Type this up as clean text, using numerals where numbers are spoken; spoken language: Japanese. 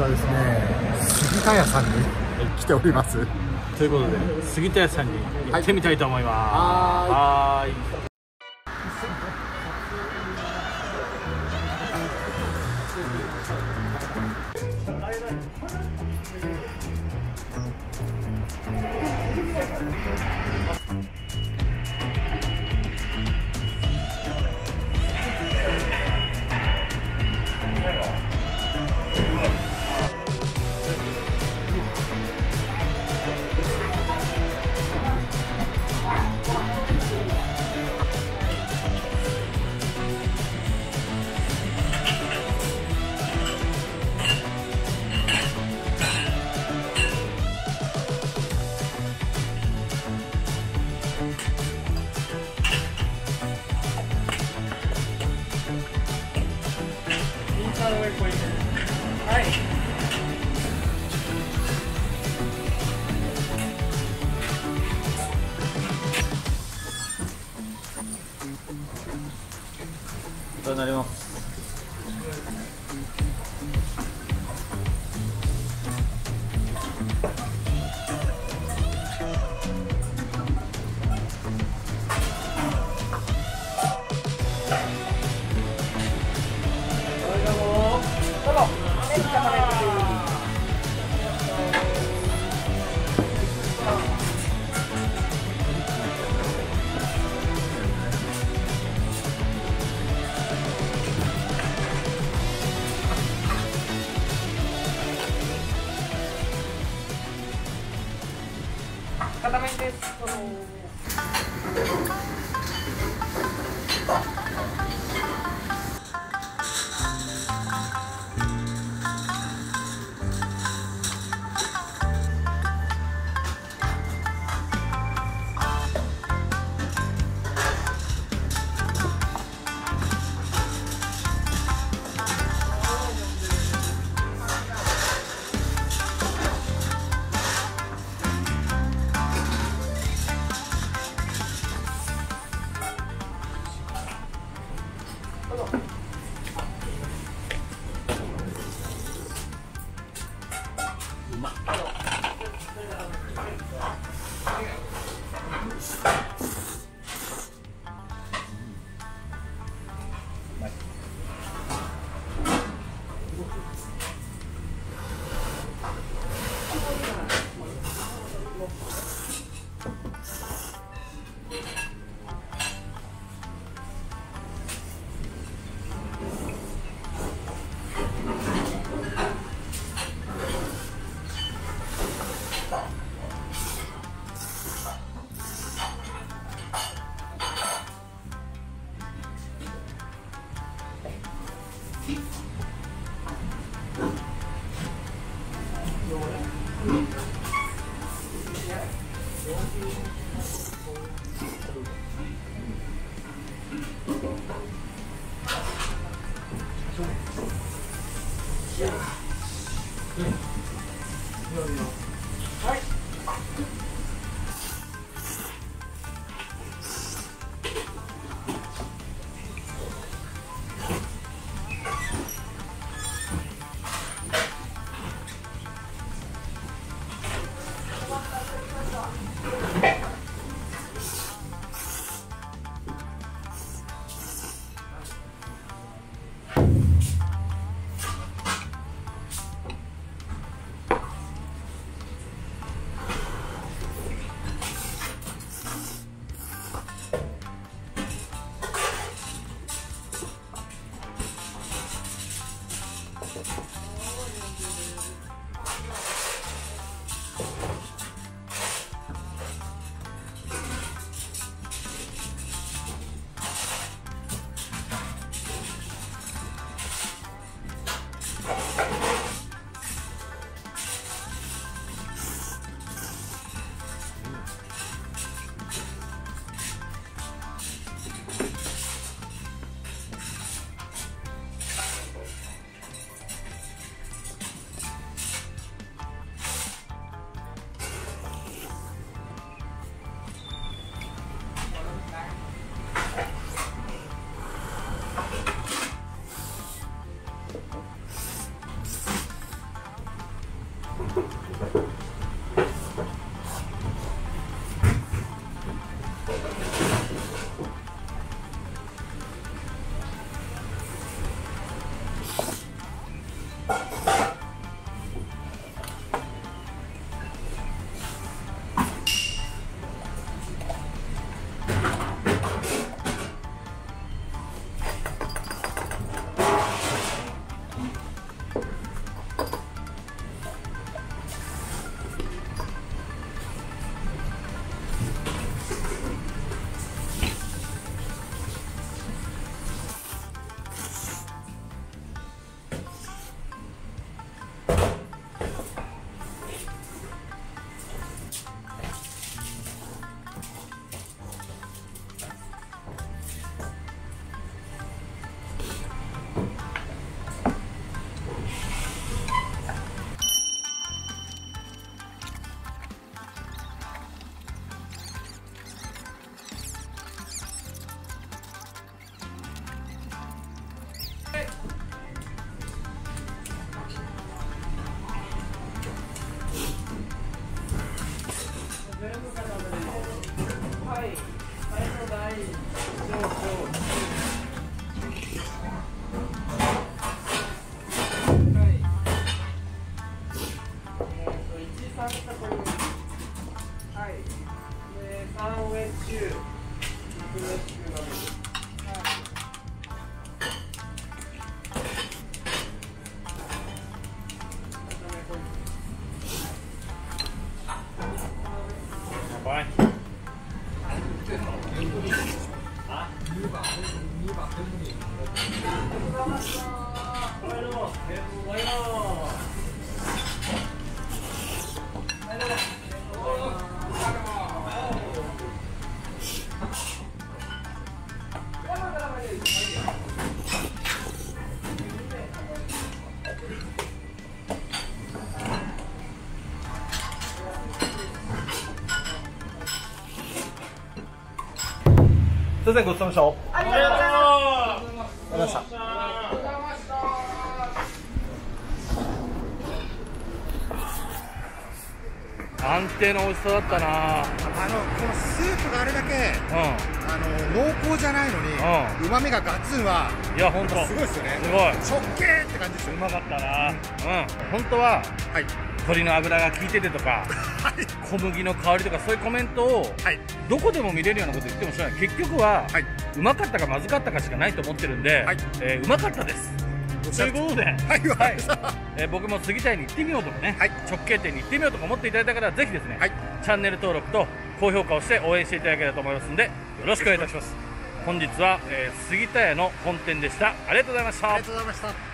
はですね、杉田屋さんに来ております。 ということで、杉田屋さんに行ってみたいと思います。 はい。 はい。となります。片面です。はい。 すいません、ごちそうさまでした。 ありがとうございました。 安定の美味しさだったな。 このスープがあれだけ、濃厚じゃないのに、旨味がガツンは、 いや、本当すごいですよね。 すごい。 直径って感じですよ。 うまかったな。本当は、 はい。 鶏の脂が効いててとか、小麦の香りとか、そういうコメントを、どこでも見れるようなこと言ってもしょうがない。結局は、うまかったかまずかったかしかないと思ってるんで、うまかったです。ということで、僕も杉田に行ってみようとかね、直径店に行ってみようとか思っていただいた方は、ぜひですね、チャンネル登録と高評価をして応援していただければと思いますので、よろしくお願いいたします。本日は、杉田屋の本店でした。ありがとうございました。 ありがとうございました。